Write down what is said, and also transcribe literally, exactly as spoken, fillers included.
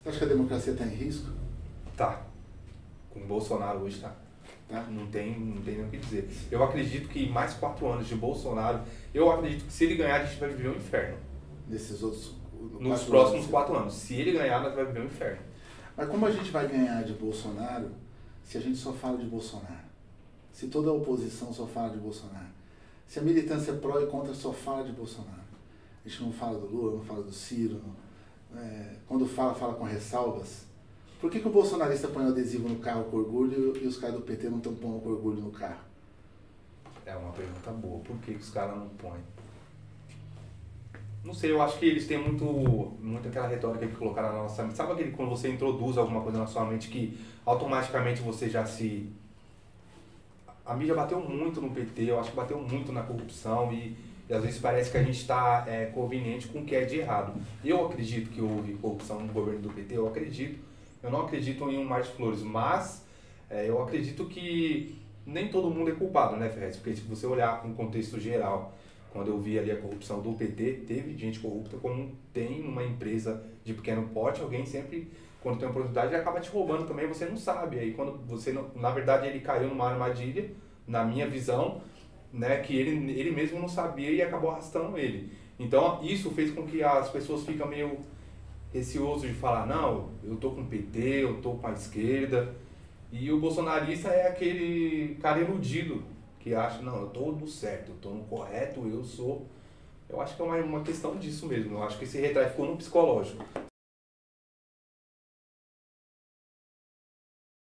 Você acha que a democracia está em risco? Tá. Com o Bolsonaro hoje tá. Tá. Não tem, não tem nem o que dizer. Eu acredito que mais quatro anos de Bolsonaro, eu acredito que se ele ganhar, a gente vai viver um inferno. Nesses outros... Nos quatro próximos anos. quatro anos. Se ele ganhar, nós vamos viver um inferno. Mas como a gente vai ganhar de Bolsonaro se a gente só fala de Bolsonaro? Se toda a oposição só fala de Bolsonaro? Se a militância pró e contra só fala de Bolsonaro? A gente não fala do Lula, não fala do Ciro. Não, é, quando fala, fala com ressalvas. Por que, que o bolsonarista põe o adesivo no carro com orgulho e os caras do P T não estão pondo com orgulho no carro? É uma pergunta boa. Por que os caras não põem? Não sei, eu acho que eles têm muito, muito aquela retórica que colocaram na nossa mente. Sabe aquele quando você introduz alguma coisa na sua mente que automaticamente você já se... A mídia bateu muito no P T, eu acho que bateu muito na corrupção e, e às vezes parece que a gente está é, conveniente com o que é de errado. Eu acredito que houve corrupção no governo do P T, eu acredito. Eu não acredito em um mar de flores, mas é, eu acredito que nem todo mundo é culpado, né, Ferrez? Porque se você olhar com o contexto geral, quando eu vi ali a corrupção do P T, teve gente corrupta, como tem numa empresa de pequeno porte, alguém sempre, quando tem oportunidade, ele acaba te roubando também, você não sabe. Aí quando você, não, na verdade, ele caiu numa armadilha, na minha visão, né, que ele, ele mesmo não sabia e acabou arrastando ele. Então isso fez com que as pessoas ficam meio receosos de falar, não, eu tô com o P T, eu tô com a esquerda. E o bolsonarista é aquele cara iludido, que acha, não, eu tô no certo, eu tô no correto, eu sou... Eu acho que é uma, uma questão disso mesmo, eu acho que esse retrato ficou no psicológico.